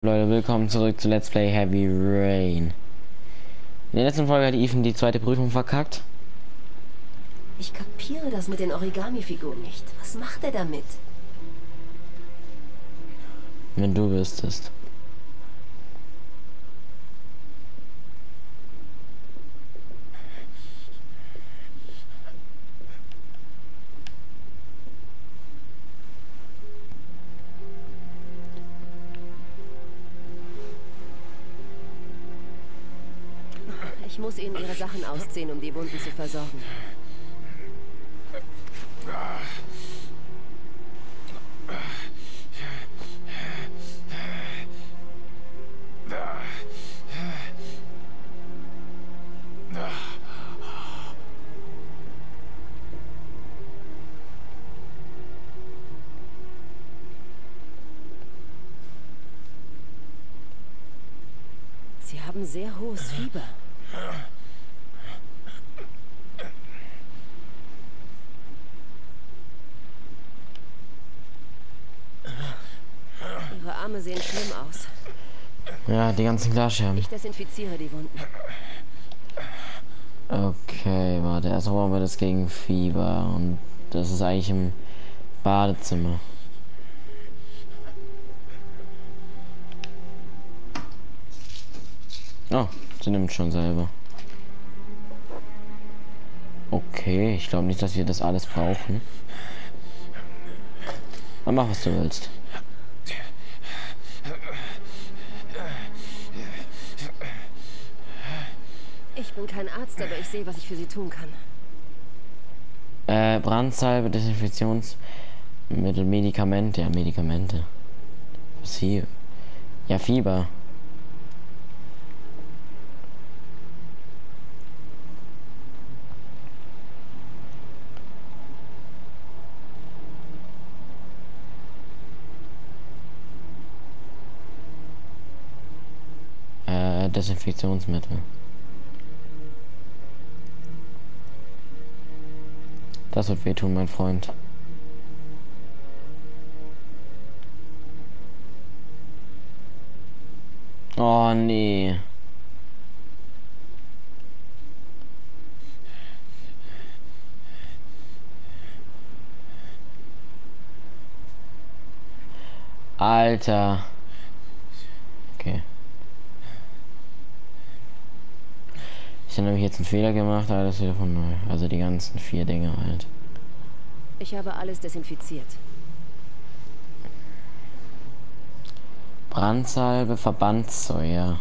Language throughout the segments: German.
Leute, willkommen zurück zu Let's Play Heavy Rain. In der letzten Folge hat Ethan die zweite Prüfung verkackt. Ich kapiere das mit den Origami-Figuren nicht. Was macht er damit? Wenn du wüsstest. Ich muss ihnen ihre Sachen ausziehen, um die Wunden zu versorgen. Sie haben sehr hohes Fieber. Ihre Arme sehen schlimm aus. Ja, die ganzen Glasscherben. Ich desinfiziere die Wunden. Okay, warte. Erst brauchen wir das gegen Fieber. Und das ist eigentlich im Badezimmer. Oh, sie nimmt schon selber. Okay, ich glaube nicht, dass wir das alles brauchen. Aber mach, was du willst. Ich bin kein Arzt, aber ich sehe, was ich für Sie tun kann. Brandsalbe, Desinfektionsmittel, Medikamente. Ja, Medikamente. Was hier? Ja, Fieber. Desinfektionsmittel. Das wird wehtun, mein Freund. Oh, nee. Alter. Okay. Ich habe nämlich jetzt einen Fehler gemacht, alles wieder von neu. Also die ganzen 4 Dinge halt. Ich habe alles desinfiziert. Brandsalbe, Verbandssäure.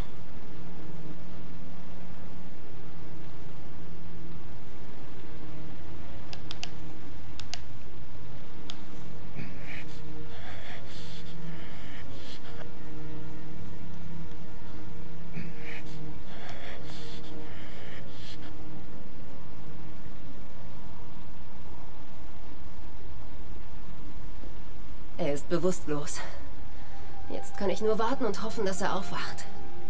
Er ist bewusstlos. Jetzt kann ich nur warten und hoffen, dass er aufwacht.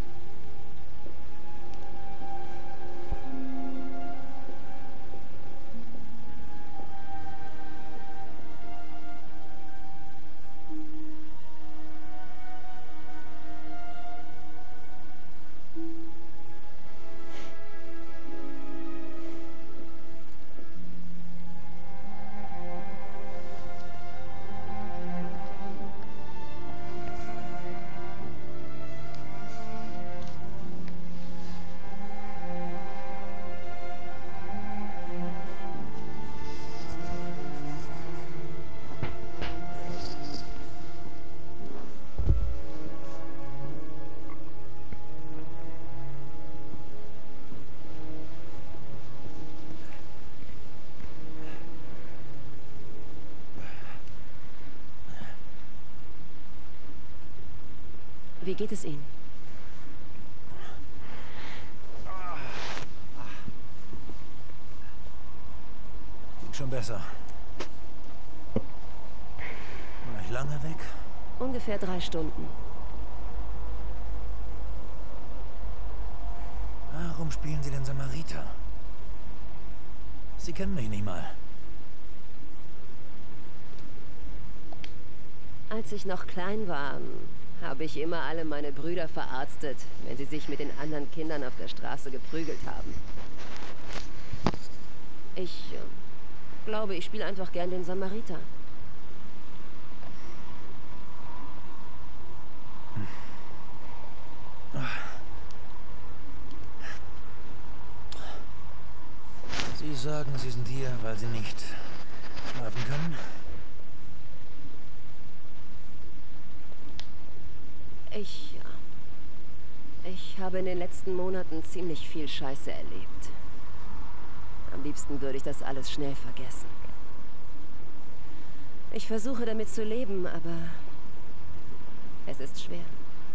Wie geht es Ihnen? Ging schon besser. War ich lange weg? Ungefähr 3 Stunden. Warum spielen Sie den Samariter? Sie kennen mich nicht mal. Als ich noch klein war, habe ich immer alle meine Brüder verarztet, wenn sie sich mit den anderen Kindern auf der Straße geprügelt haben. Ich glaube, ich spiele einfach gern den Samariter. Sie sagen, Sie sind hier, weil Sie nicht schlafen können? Ich habe in den letzten Monaten ziemlich viel Scheiße erlebt. Am liebsten würde ich das alles schnell vergessen. Ich versuche damit zu leben, aber es ist schwer.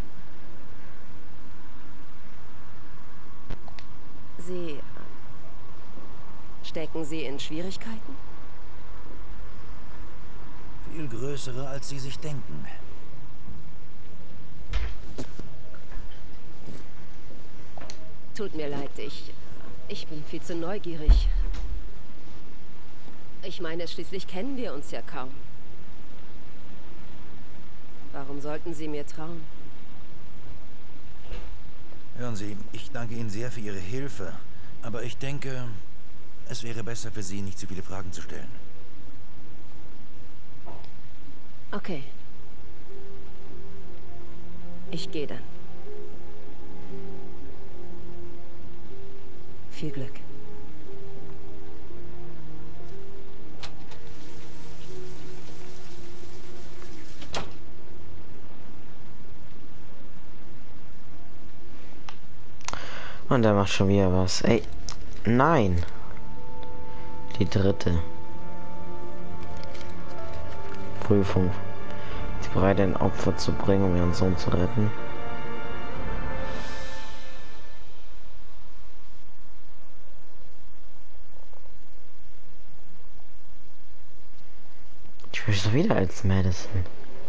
Stecken Sie in Schwierigkeiten? Viel größere, als Sie sich denken. Tut mir leid, ich bin viel zu neugierig. Ich meine, schließlich kennen wir uns ja kaum. Warum sollten Sie mir trauen? Hören Sie, ich danke Ihnen sehr für Ihre Hilfe, aber ich denke, es wäre besser für Sie, nicht zu viele Fragen zu stellen. Okay. Ich gehe dann. Viel Glück. Und er macht schon wieder was. Ey, nein. Die dritte Prüfung. Sie bereit, ein Opfer zu bringen, um ihren Sohn zu retten. Ich möchte wieder als Madison.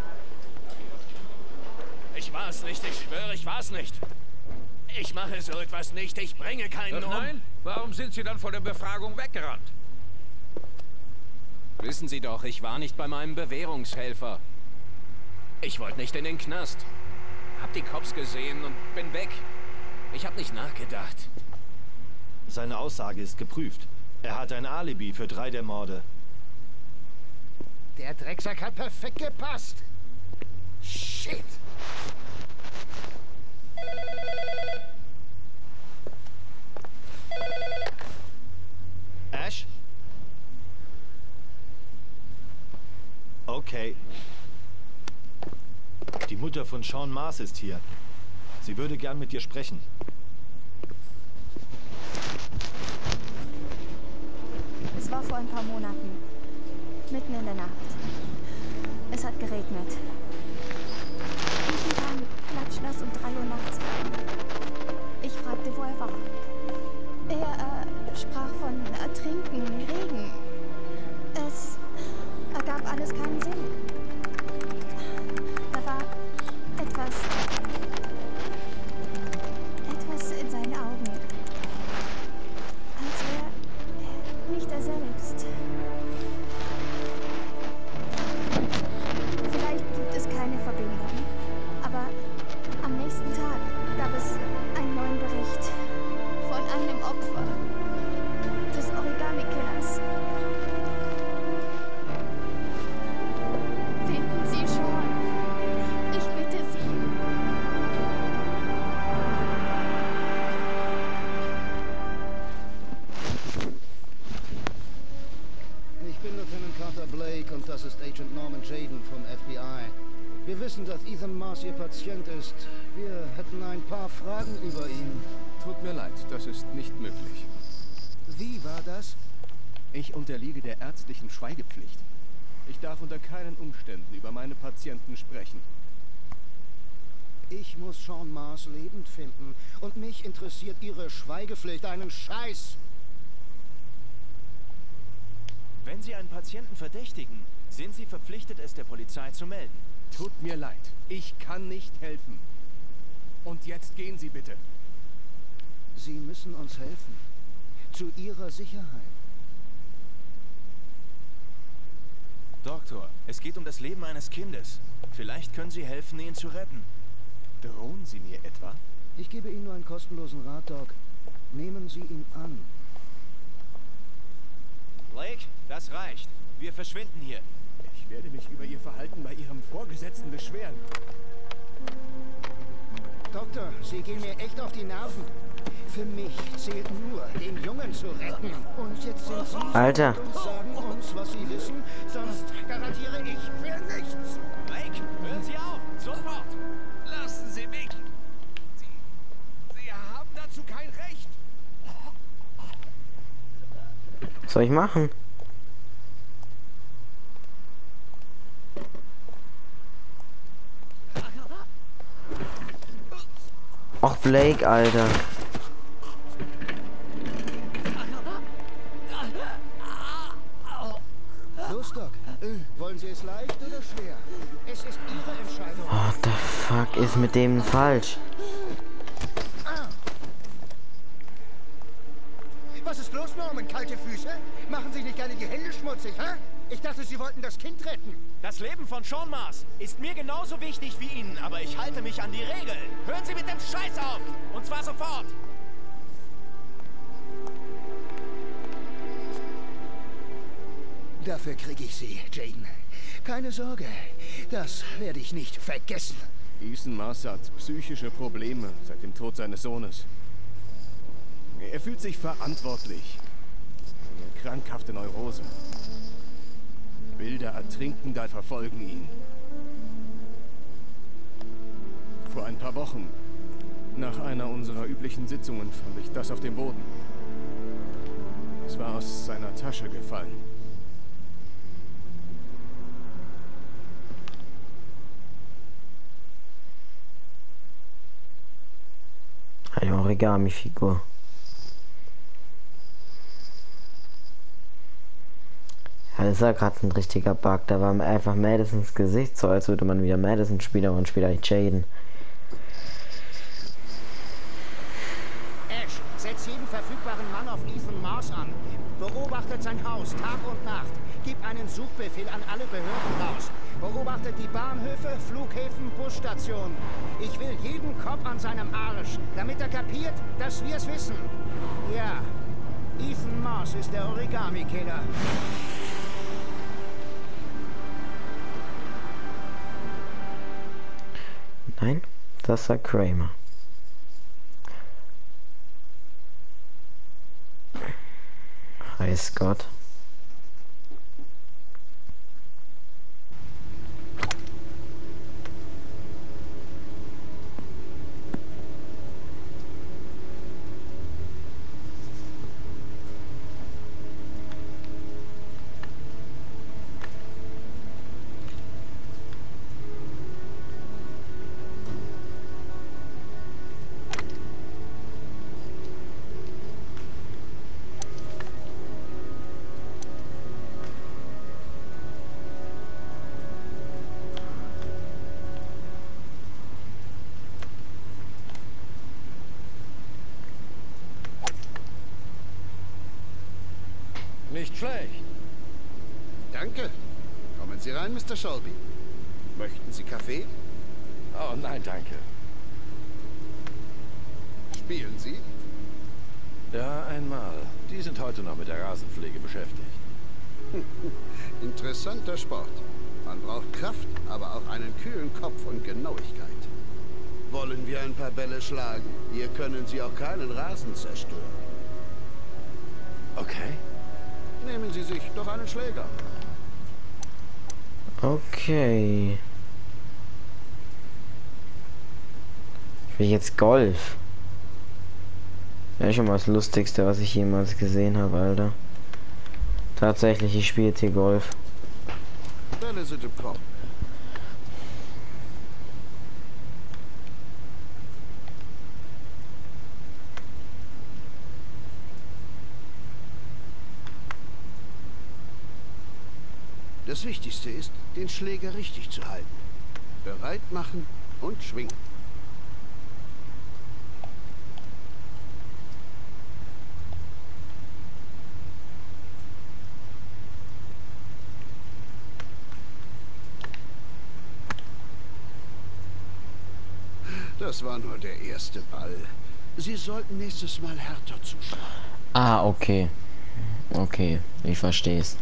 Ich war's nicht, ich schwöre, ich war's nicht. Ich mache so etwas nicht, ich bringe keinen um. Nein? Warum sind Sie dann vor der Befragung weggerannt? Wissen Sie doch, ich war nicht bei meinem Bewährungshelfer. Ich wollte nicht in den Knast. Hab die Cops gesehen und bin weg. Ich hab nicht nachgedacht. Seine Aussage ist geprüft. Er hat ein Alibi für 3 der Morde. Der Drecksack hat perfekt gepasst. Shit. Ash? Okay. Die Mutter von Sean Mars ist hier. Sie würde gern mit dir sprechen. Es war vor ein paar Monaten. Mitten in der Nacht. Es hat geregnet. Sie waren klatschnass um 3 Uhr nachts. Ich fragte, wo er war. Er sprach von Ertrinken, Regen. Es ergab alles keinen Sinn. Da war etwas in seinen Augen. Als wäre er nicht er selbst. Vielleicht gibt es keine Verbindung, aber am nächsten Tag gab es einen neuen Bericht von einem Opfer des Origami-Killers. Finden Sie schon. Ich bitte Sie. Ich bin Lieutenant Carter Blake und das ist Agent Norman Jaden vom FBI. Wir wissen, dass Ethan Mars Ihr Patient ist. Wir hätten ein paar Fragen über ihn. Tut mir leid, das ist nicht möglich. Wie war das? Ich unterliege der ärztlichen Schweigepflicht. Ich darf unter keinen Umständen über meine Patienten sprechen. Ich muss Sean Mars lebend finden. Und mich interessiert Ihre Schweigepflicht einen Scheiß. Wenn Sie einen Patienten verdächtigen, sind Sie verpflichtet, es der Polizei zu melden. Tut mir leid, ich kann nicht helfen. Und jetzt gehen Sie bitte. Sie müssen uns helfen. Zu Ihrer Sicherheit. Doktor, es geht um das Leben eines Kindes. Vielleicht können Sie helfen, ihn zu retten. Drohen Sie mir etwa? Ich gebe Ihnen nur einen kostenlosen Rat, Doc. Nehmen Sie ihn an. Blake, das reicht. Wir verschwinden hier. Ich werde mich über Ihr Verhalten bei Ihrem Vorgesetzten beschweren. Doktor, Sie gehen mir echt auf die Nerven. Für mich zählt nur, den Jungen zu retten. Und jetzt sind Sie Alter. und sagen uns, was Sie wissen. Sonst garantiere ich für nichts. Blake, hören Sie auf! Sofort! Lassen Sie mich! Sie haben dazu kein Recht! Was soll ich machen? Ach, Blake, Alter. Los, Doc. Wollen Sie es leicht oder schwer? Es ist Ihre Entscheidung. What the fuck ist mit dem falsch? Was ist los, Norman? Kalte Füße? Machen Sie nicht gerne die Hände schmutzig, hä? Ich dachte, Sie wollten das Kind retten. Das Leben von Sean Mars ist mir genauso wichtig wie Ihnen, aber ich halte mich an die Regeln. Hören Sie mit dem Scheiß auf! Und zwar sofort! Dafür kriege ich Sie, Jaden. Keine Sorge, das werde ich nicht vergessen. Ethan Mars hat psychische Probleme seit dem Tod seines Sohnes. Er fühlt sich verantwortlich. Eine krankhafte Neurose. Bilder Ertrinkender verfolgen ihn. Vor ein paar Wochen, nach einer unserer üblichen Sitzungen, fand ich das auf dem Boden. Es war aus seiner Tasche gefallen. Eine Origami-Figur. Ja, das war gerade ein richtiger Bug. Da war einfach Madisons Gesicht, so als würde man wieder Madison spielen und später Jaden. Ash, setz jeden verfügbaren Mann auf Ethan Mars an. Beobachtet sein Haus Tag und Nacht. Gib einen Suchbefehl an alle Behörden raus. Beobachtet die Bahnhöfe, Flughäfen, Busstationen. Ich will jeden Kopf an seinem Arsch, damit er kapiert, dass wir es wissen. Ja, Ethan Mars ist der Origami-Killer. Nein, das war Kramer. Heiß Gott. Nicht schlecht. Danke. Kommen Sie rein, Mr. Shelby. Möchten Sie Kaffee? Oh, nein, danke. Spielen Sie? Ja, einmal. Die sind heute noch mit der Rasenpflege beschäftigt. Interessanter Sport. Man braucht Kraft, aber auch einen kühlen Kopf und Genauigkeit. Wollen wir ein paar Bälle schlagen? Hier können Sie auch keinen Rasen zerstören. Okay. Nehmen Sie sich doch einen Schläger. Okay. Ich will jetzt Golf. Ja, schon mal das Lustigste, was ich jemals gesehen habe, Alter. Tatsächlich, ich spiele jetzt hier Golf. Bälle sind im Kopf. Das Wichtigste ist, den Schläger richtig zu halten. Bereit machen und schwingen. Das war nur der erste Ball. Sie sollten nächstes Mal härter zuschlagen. Ah, okay. Okay, ich verstehe es.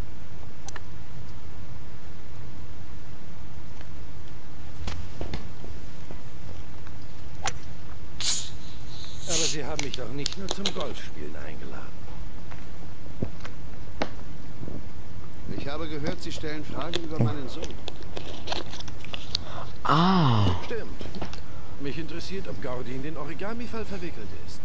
Aber Sie haben mich doch nicht nur zum Golfspielen eingeladen. Ich habe gehört, Sie stellen Fragen über meinen Sohn. Ah. Stimmt. Mich interessiert, ob Gordy in den Origami-Fall verwickelt ist.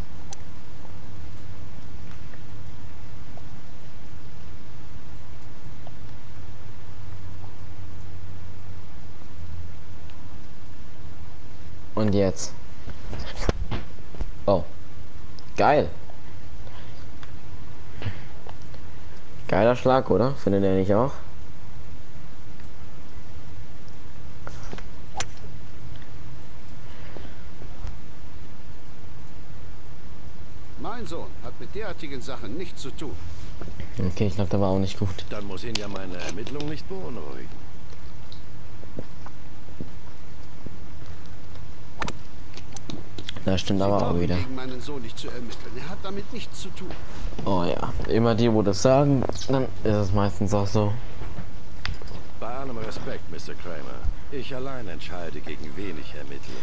Und jetzt? Oh. Geil. Geiler Schlag, oder? Findet ihr nicht auch? Mein Sohn hat mit derartigen Sachen nichts zu tun. Okay, ich glaube, der war auch nicht gut. Dann muss ihn ja meine Ermittlung nicht beunruhigen. Das stimmt aber auch wieder. Gegen meinen Sohn nicht zu ermitteln. Er hat damit nichts zu tun. Oh ja, immer die, wo das sagen, dann ist es meistens auch so. Bei allem Respekt, Mr. Kramer. Ich allein entscheide, gegen wen ich ermittle.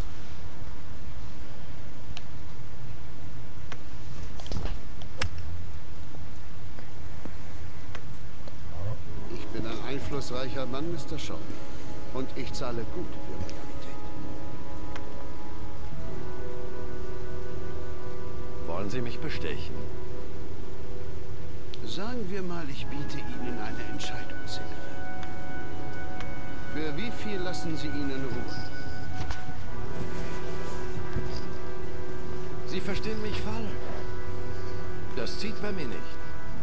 Ich bin ein einflussreicher Mann, Mr. Shaw. Und ich zahle gut für Loyalität. Wollen Sie mich bestechen? Sagen wir mal, ich biete Ihnen eine Entscheidungshilfe. Für wie viel lassen Sie ihn in Ruhe? Sie verstehen mich falsch. Das zieht bei mir nicht.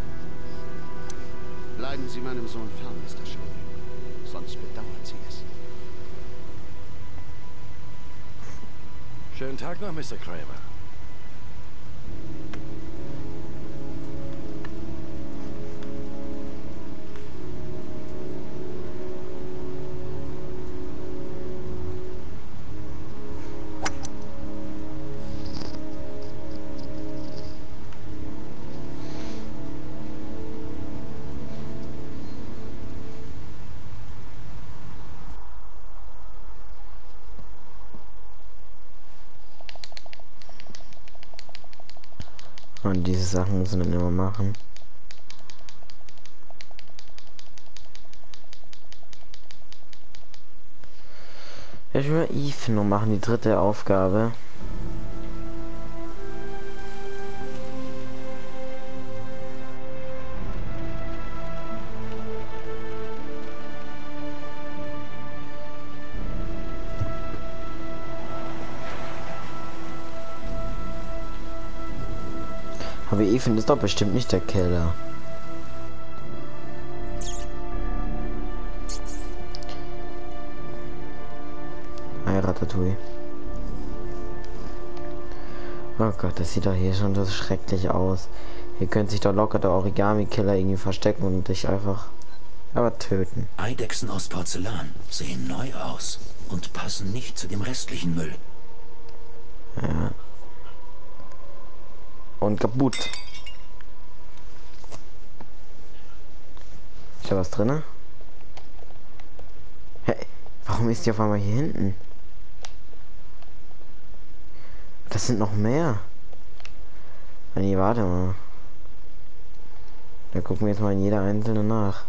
Bleiben Sie meinem Sohn fern, Mr. Shaw. Sonst bedauert sie es. Schönen Tag noch, Mr. Kramer. Und diese Sachen müssen wir dann immer machen. Ja, ich will Eve nur machen, die dritte Aufgabe. Aber Ethan ist doch bestimmt nicht der Keller. Ratatouille. Oh Gott, das sieht doch hier schon so schrecklich aus. Hier könnte sich doch locker der Origami-Killer irgendwie verstecken und dich einfach aber töten. Eidechsen aus Porzellan sehen neu aus und passen nicht zu dem restlichen Müll. Ja. Und kaputt. Ist da was drin? Hey, warum ist die auf einmal hier hinten? Das sind noch mehr. Nee, warte mal. Da gucken wir jetzt mal in jeder einzelne nach.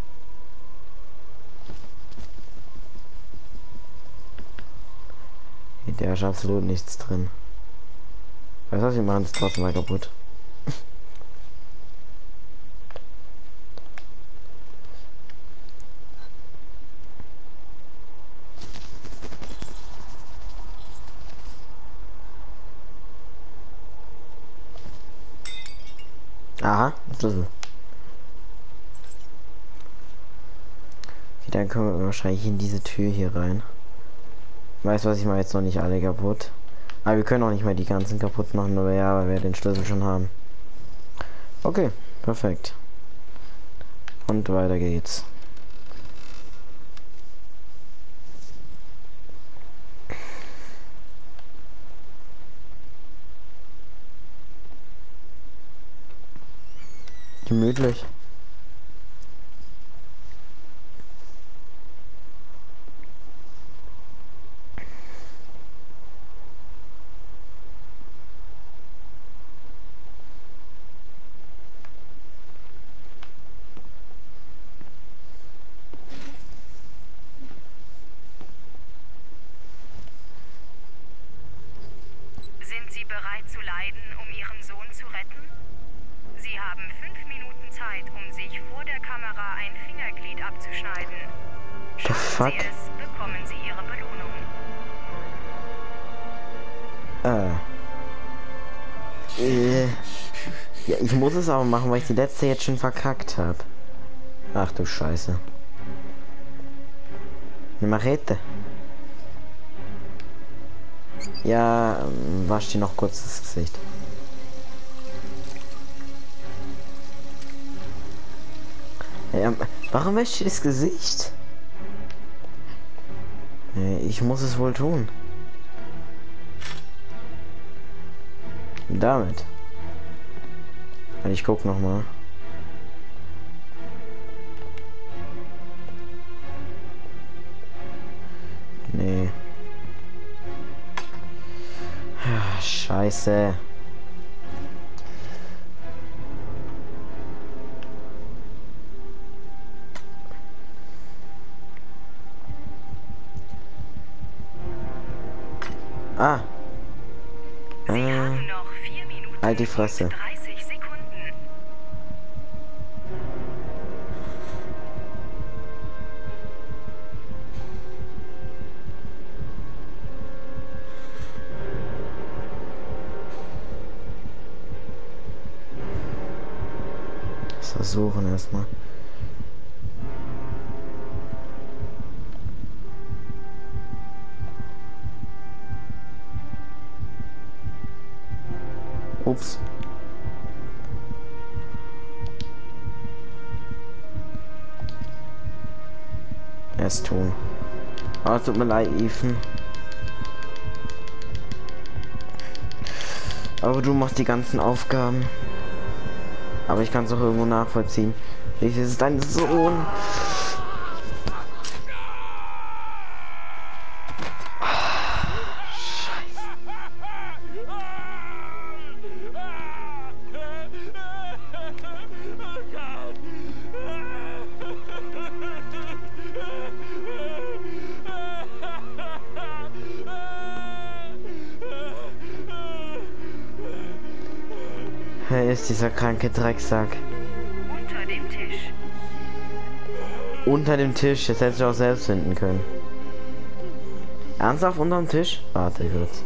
Da ist absolut nichts drin. Weißt du was, wir machen es trotzdem mal kaputt. Aha, Schlüssel. Okay, dann können wir wahrscheinlich in diese Tür hier rein. Weißt du was, ich mache jetzt noch nicht alle kaputt. Aber wir können auch nicht mehr die ganzen kaputt machen, aber ja, weil wir den Schlüssel schon haben. Okay, perfekt. Und weiter geht's. Gemütlich. Sind Sie bereit zu leiden, um Ihren Sohn zu retten? Sie haben 5 Minuten Zeit, um sich vor der Kamera ein Fingerglied abzuschneiden. Schaffen Sie es, bekommen Sie Ihre Belohnung. Ja, ich muss es aber machen, weil ich die letzte jetzt schon verkackt habe. Ach du Scheiße. Eine Machete. Ja, wasch dir noch kurz das Gesicht. Ja, warum wäscht ihr das Gesicht? Ich muss es wohl tun. Damit. Ich guck noch mal. Nee. Scheiße. Ah. Sie haben noch 4 Minuten halt die Fresse. und 30 Sekunden. Versuchen erstmal. Ups. Erst tun. Oh, tut mir leid, Ethan. Aber du machst die ganzen Aufgaben. Aber ich kann es auch irgendwo nachvollziehen. Es ist dein Sohn. Wer ist dieser kranke Drecksack? Unter dem Tisch. Unter dem Tisch, das hätte ich auch selbst finden können. Ernsthaft unter dem Tisch? Warte kurz.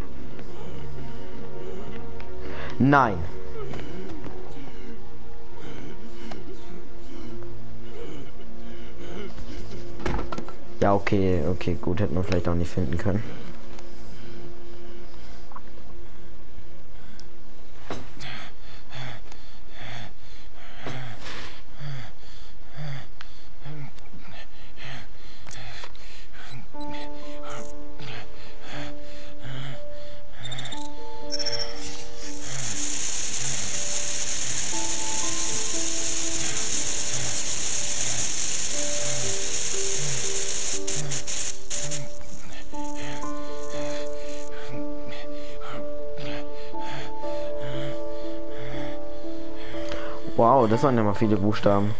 Nein. Ja, okay, gut, hätte man vielleicht auch nicht finden können. Wow, das waren ja mal viele Buchstaben.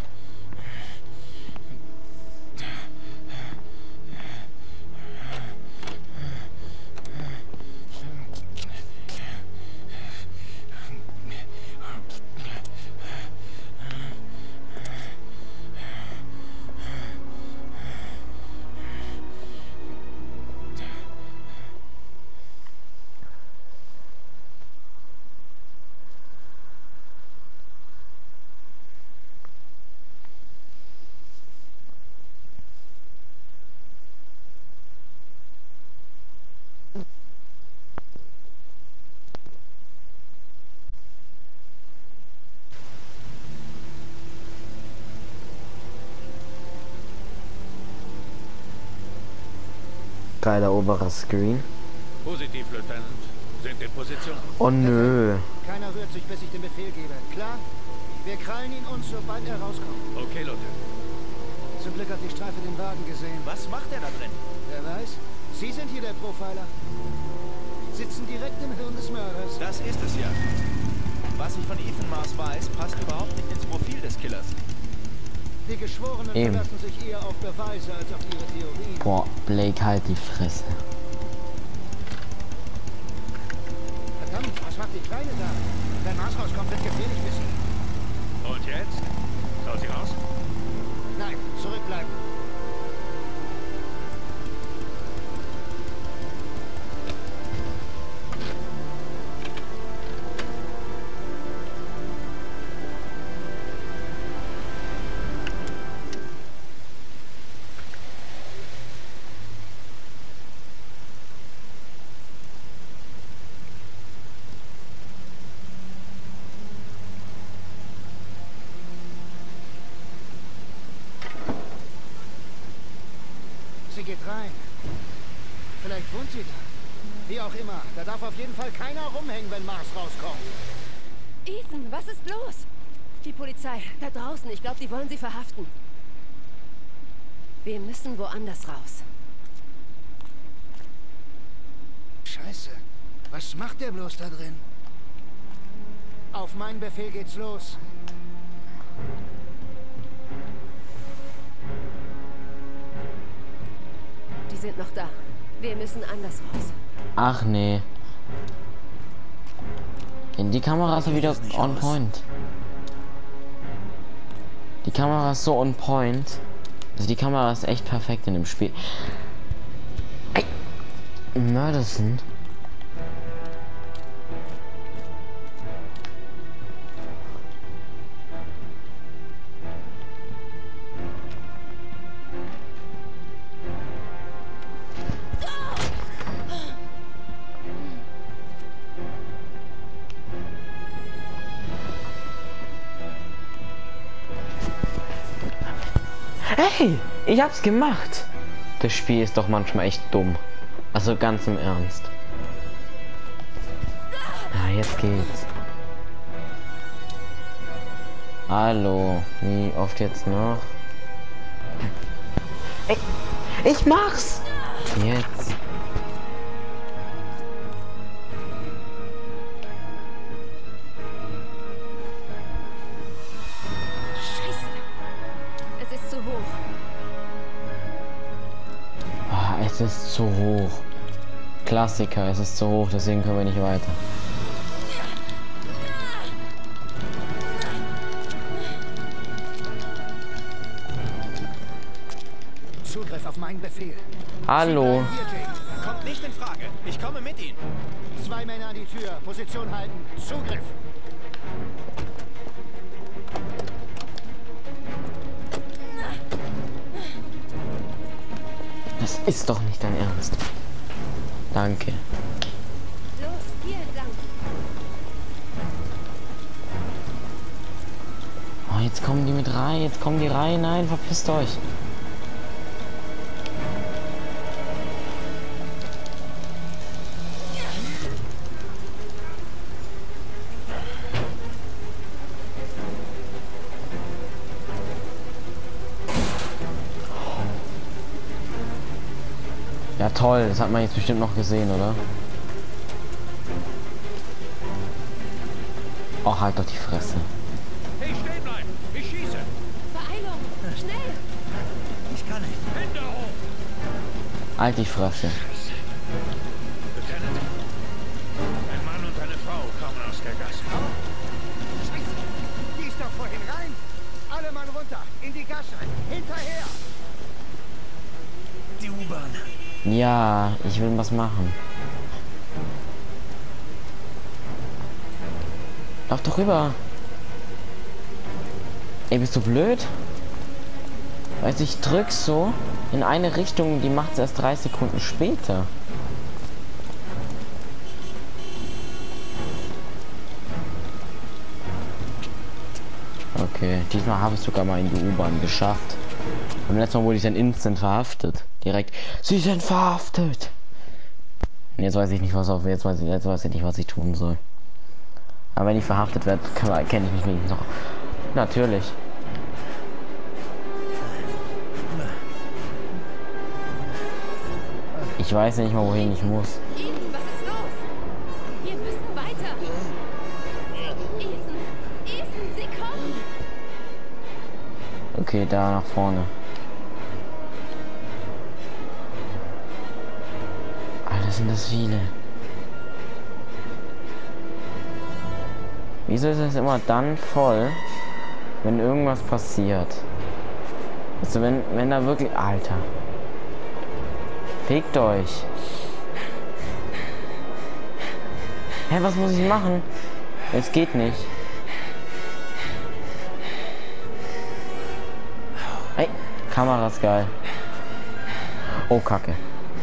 Geiler oberer Screen. Positiv, Lieutenant. Sind in Position. Oh nö. Keiner rührt sich, bis ich den Befehl gebe. Klar? Wir krallen ihn uns, sobald er rauskommt. Okay, Lieutenant. Zum Glück hat die Streife den Wagen gesehen. Was macht er da drin? Wer weiß? Sie sind hier der Profiler. Sitzen direkt im Hirn des Mörders. Das ist es ja. Was ich von Ethan Mars weiß, passt überhaupt nicht ins Profil des Killers. Die Geschworenen verlassen sich eher auf Beweise als auf ihre Theorien. Boah, Blake, halt die Fresse. Verdammt, was macht die Kleine da? Wenn Mars rauskommt, wird gefährlich wissen. Und jetzt? Schaut sie raus? Nein, zurückbleiben. Sie geht rein. Vielleicht wohnt sie da. Wie auch immer, da darf auf jeden Fall keiner rumhängen, wenn Mars rauskommt. Ethan, was ist los? Die Polizei, da draußen. Ich glaube, die wollen sie verhaften. Wir müssen woanders raus. Scheiße. Was macht der bloß da drin? Auf meinen Befehl geht's los. Die sind noch da. Wir müssen anders raus. Ach nee. In die Kamera ist wieder on point. Die Kamera ist so on point. Also die Kamera ist echt perfekt in dem Spiel. Mörderson. Hey, ich hab's gemacht. Das Spiel ist doch manchmal echt dumm. Also ganz im Ernst. Ja, jetzt geht's. Hallo, wie oft jetzt noch? Ey, ich mach's! Jetzt. Es ist zu hoch. Klassiker, es ist zu hoch, deswegen können wir nicht weiter. Zugriff auf meinen Befehl. Hallo. Kommt nicht in Frage. Ich komme mit Ihnen. 2 Männer an die Tür. Position halten. Zugriff. Das ist doch nicht dein Ernst. Danke. Los, hier entlang. Oh, jetzt kommen die mit rein. Jetzt kommen die rein. Nein, verpisst euch. Ja toll, das hat man jetzt bestimmt noch gesehen, oder? Oh, halt doch die Fresse. Hey, stehen bleiben! Ich schieße! Beeilung! Schnell! Ich kann nicht. Hände hoch! Halt die Fresse. Lieutenant, ein Mann und eine Frau kommen aus der Gasse. Scheiße! Die ist doch vorhin rein! Alle Mann runter! In die Gasse! Hinterher! Die U-Bahn. Ja, ich will was machen. Lauf doch rüber. Ey, bist du blöd? Weißt du, ich drück so in eine Richtung, die macht es erst 3 Sekunden später. Okay, diesmal habe ich sogar mal in die U-Bahn geschafft. Beim letzten Mal wurde ich dann instant verhaftet. Direkt. Sie sind verhaftet. Und jetzt weiß ich nicht, was auf. Jetzt weiß ich nicht, was ich tun soll. Aber wenn ich verhaftet werde, kenne ich mich wenigstens noch Natürlich. Ich weiß nicht mal, wohin ich muss. Ethan, was ist los? Wir müssen weiter. Ethan, sie kommen. Okay, da nach vorne. Alter, sind das viele. Wieso ist es immer dann voll, wenn irgendwas passiert? Also wenn da wirklich... Alter. Fickt euch. Hä, was muss ich machen? Es geht nicht. Ey, Kamera ist geil. Oh, Kacke.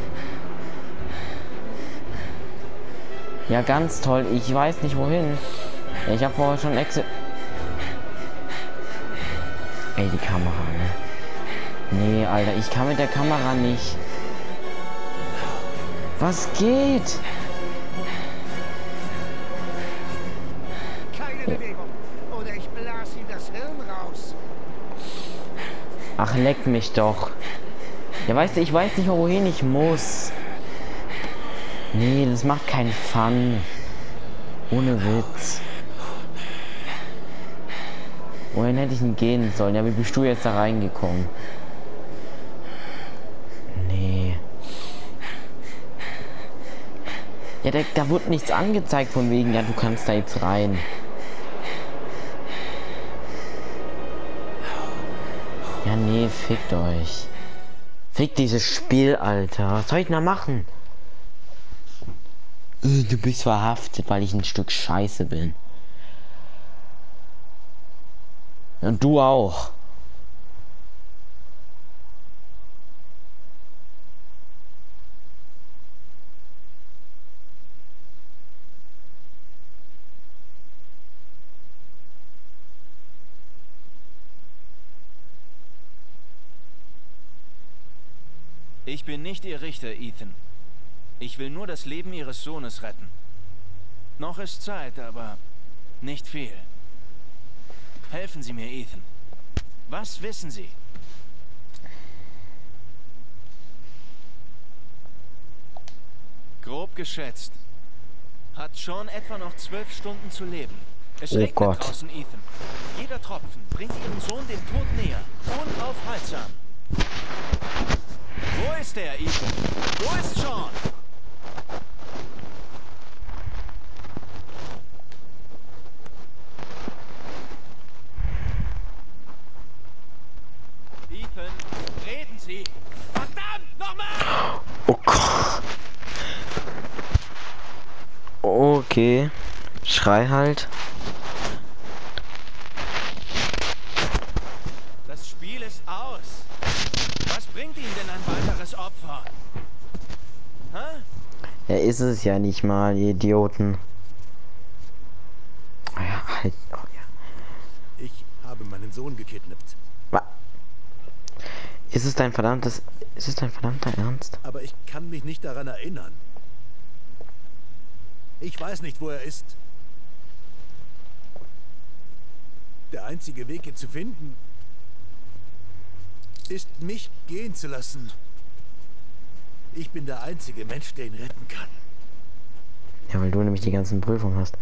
Ja, ganz toll. Ich weiß nicht wohin. Ich habe vorher schon Exit. Ey, die Kamera, ne? Nee, Alter, ich kann mit der Kamera nicht. Was geht? Keine Bewegung. Oder ich blase ihm das Hirn raus. Ach, leck mich doch. Ja, weißt du, ich weiß nicht, wohin ich muss. Nee, das macht keinen Fun. Ohne Witz. Wohin hätte ich denn gehen sollen? Ja, wie bist du jetzt da reingekommen? Nee. Ja, da wurde nichts angezeigt von wegen, ja, du kannst da jetzt rein. Ja, nee, fickt euch. Fickt dieses Spiel, Alter. Was soll ich denn da machen? Du bist verhaftet, weil ich ein Stück Scheiße bin. Und du auch. Ich bin nicht Ihr Richter, Ethan. Ich will nur das Leben Ihres Sohnes retten. Noch ist Zeit, aber nicht viel. Helfen Sie mir, Ethan. Was wissen Sie? Grob geschätzt. Hat Sean etwa noch 12 Stunden zu leben. Es regnet draußen, Ethan. Jeder Tropfen bringt Ihren Sohn dem Tod näher. Unaufhaltsam. Wo ist er, Ethan? Wo ist Sean? Ethan, reden Sie! Verdammt, nochmal! Oh Gott. Okay. Schrei halt. Das Spiel ist aus. Was bringt Ihnen denn ein weiteres Opfer? Hä? Er ist es ja nicht mal, ihr Idioten. Ja, halt. Oh, ja. Ich habe meinen Sohn gekidnappt. Ist es dein verdammter Ernst? Aber ich kann mich nicht daran erinnern. Ich weiß nicht, wo er ist. Der einzige Weg, ihn zu finden, ist, mich gehen zu lassen. Ich bin der einzige Mensch, der ihn retten kann. Ja, weil du nämlich die ganzen Prüfungen hast.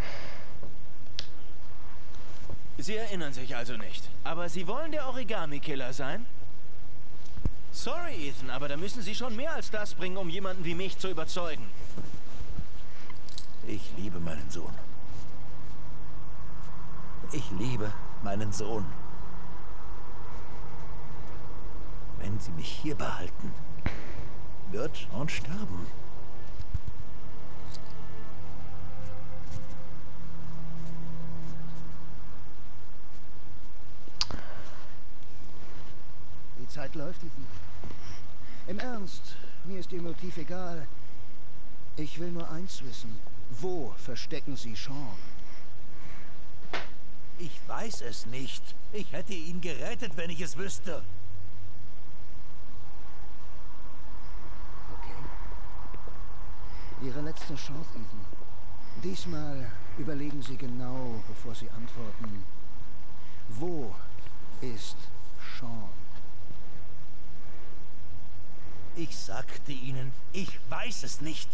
Sie erinnern sich also nicht. Aber Sie wollen der Origami-Killer sein? Sorry, Ethan, aber da müssen Sie schon mehr als das bringen, um jemanden wie mich zu überzeugen. Ich liebe meinen Sohn. Ich liebe meinen Sohn. Wenn Sie mich hier behalten, wird Sean sterben. Die Zeit läuft, Ethan. Im Ernst, mir ist Ihr Motiv egal. Ich will nur eins wissen. Wo verstecken Sie Sean? Ich weiß es nicht. Ich hätte ihn gerettet, wenn ich es wüsste. Okay. Ihre letzte Chance, Ethan. Diesmal überlegen Sie genau, bevor Sie antworten. Wo ist Sean? Ich sagte Ihnen, ich weiß es nicht.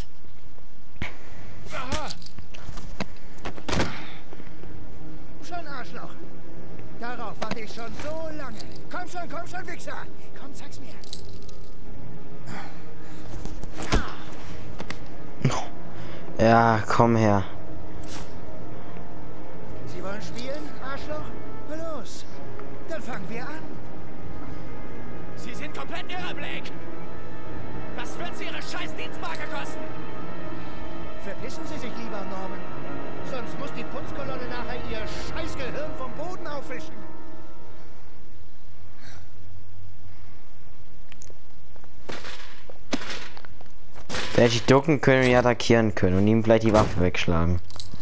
Aha. Schon Arschloch. Darauf warte ich schon so lange. Komm schon, Wichser. Komm, zeig's mir. Ja, komm her. Sie wollen spielen, Arschloch? Na los, dann fangen wir an. Sie sind komplett irre, Blake. Was wird Sie Ihre scheiß Dienstmarke kosten? Verpissen Sie sich lieber, Norman. Sonst muss die Putzkolonne nachher ihr scheiß Gehirn vom Boden auffischen. Wenn ich ducken können und ihn attackieren können und ihm gleich die Waffe wegschlagen.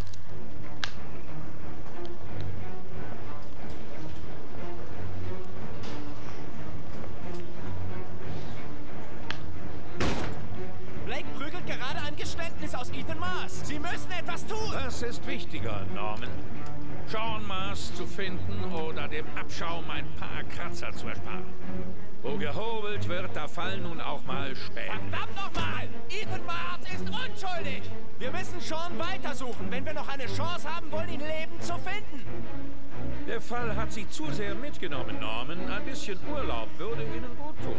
Blake prügelt gerade ein Geständnis aus Ethan Mars. Sie müssen etwas tun. Das ist wichtiger, Norman. Sean Mars zu finden oder dem Abschaum ein paar Kratzer zu ersparen. Wo gehobelt wird, da fallen nun auch mal Späne. Verdammt nochmal! Ethan Mars ist unschuldig! Wir müssen Sean weitersuchen, wenn wir noch eine Chance haben wollen, ihn lebend zu finden. Der Fall hat Sie zu sehr mitgenommen, Norman. Ein bisschen Urlaub würde Ihnen gut tun.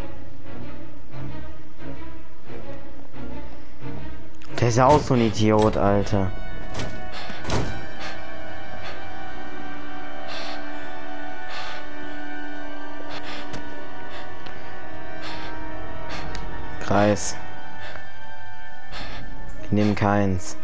Der ist ja auch so ein Idiot, Alter. Kreis. Ich nehme keins.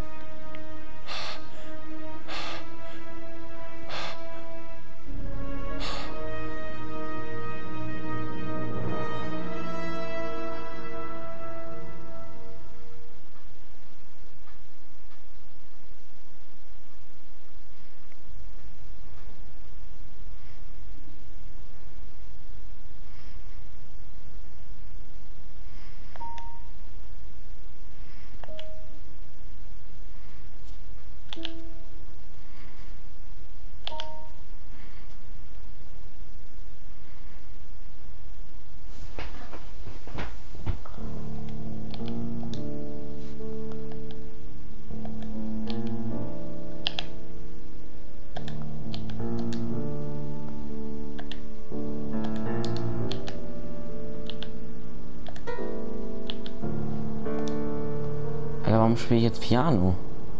Warum spiele ich jetzt Piano?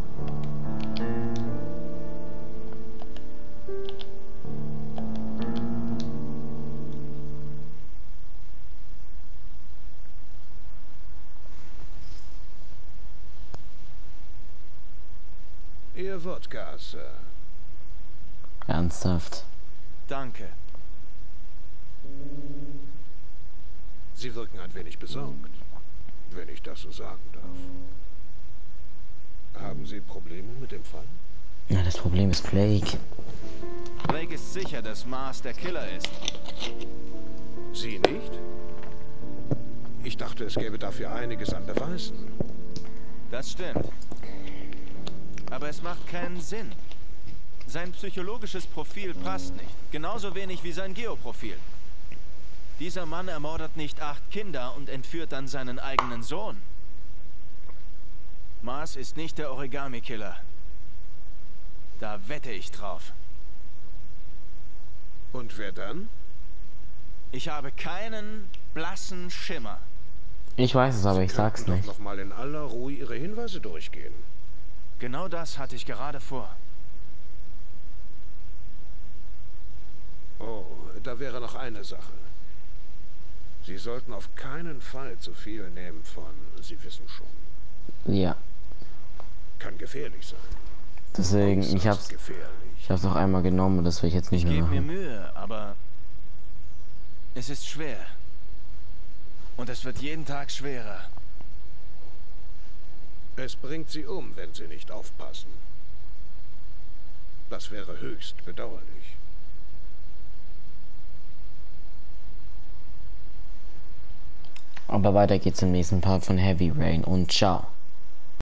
Ihr Wodka, Sir. Ernsthaft. Danke. Sie wirken ein wenig besorgt, wenn ich das so sagen darf. Haben Sie Probleme mit dem Fall? Ja, das Problem ist Blake. Blake ist sicher, dass Mars der Killer ist. Sie nicht? Ich dachte, es gäbe dafür einiges an Beweisen. Das stimmt. Aber es macht keinen Sinn. Sein psychologisches Profil passt nicht. Genauso wenig wie sein Geoprofil. Dieser Mann ermordet nicht 8 Kinder und entführt dann seinen eigenen Sohn. Mars ist nicht der Origami-Killer. Da wette ich drauf. Und wer dann? Ich habe keinen blassen Schimmer. Ich weiß es, aber ich sag's nicht. Noch mal in aller Ruhe Ihre Hinweise durchgehen. Genau das hatte ich gerade vor. Oh, da wäre noch eine Sache. Sie sollten auf keinen Fall zu viel nehmen von, Sie wissen schon. Ja. Kann gefährlich sein. Deswegen, ich hab's auch einmal genommen und das will ich jetzt nicht mehr machen. Ich gebe mir Mühe, aber es ist schwer. Und es wird jeden Tag schwerer. Es bringt Sie um, wenn Sie nicht aufpassen. Das wäre höchst bedauerlich. Aber weiter geht's im nächsten Part von Heavy Rain und ciao.